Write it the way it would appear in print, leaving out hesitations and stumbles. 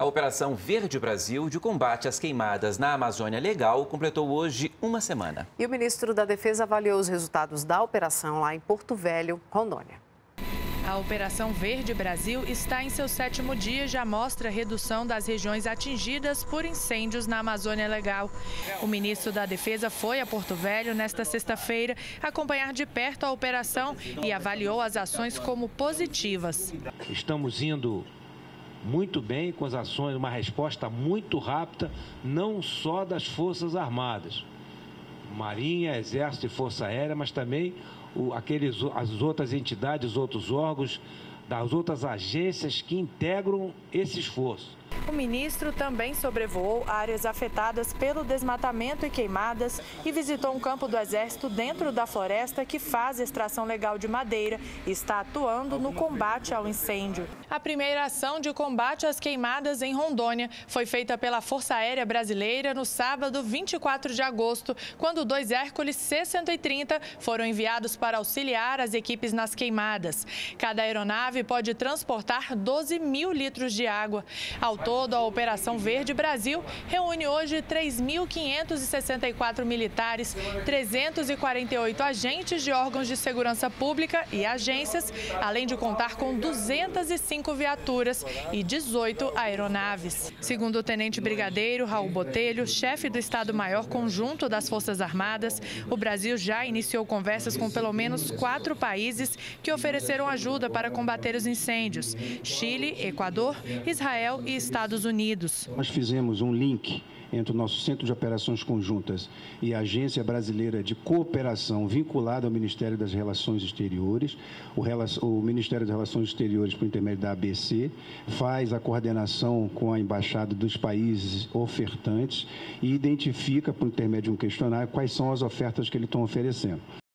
A Operação Verde Brasil de combate às queimadas na Amazônia Legal completou hoje uma semana. E o ministro da Defesa avaliou os resultados da operação lá em Porto Velho, Rondônia. A Operação Verde Brasil está em seu 7º dia e já mostra a redução das regiões atingidas por incêndios na Amazônia Legal. O ministro da Defesa foi a Porto Velho nesta sexta-feira acompanhar de perto a operação e avaliou as ações como positivas. Estamos indo muito bem com as ações, uma resposta muito rápida, não só das Forças Armadas, Marinha, Exército e Força Aérea, mas também as outras entidades, os outros órgãos, das outras agências que integram esse esforço. O ministro também sobrevoou áreas afetadas pelo desmatamento e queimadas e visitou um campo do Exército dentro da floresta que faz extração legal de madeira e está atuando no combate ao incêndio. A primeira ação de combate às queimadas em Rondônia foi feita pela Força Aérea Brasileira no sábado 24 de agosto, quando 2 Hércules C-130 foram enviados para auxiliar as equipes nas queimadas. Cada aeronave pode transportar 12.000 litros de água. Ao todo, a Operação Verde Brasil reúne hoje 3.564 militares, 348 agentes de órgãos de segurança pública e agências, além de contar com 205 viaturas e 18 aeronaves. Segundo o tenente brigadeiro Raul Botelho, chefe do Estado-Maior Conjunto das Forças Armadas, o Brasil já iniciou conversas com pelo menos 4 países que ofereceram ajuda para combater os incêndios: Chile, Equador, Israel e Estados Unidos. Nós fizemos um link entre o nosso Centro de Operações Conjuntas e a Agência Brasileira de Cooperação vinculada ao Ministério das Relações Exteriores. O Ministério das Relações Exteriores, por intermédio da ABC, faz a coordenação com a Embaixada dos países ofertantes e identifica, por intermédio de um questionário, quais são as ofertas que eles estão oferecendo.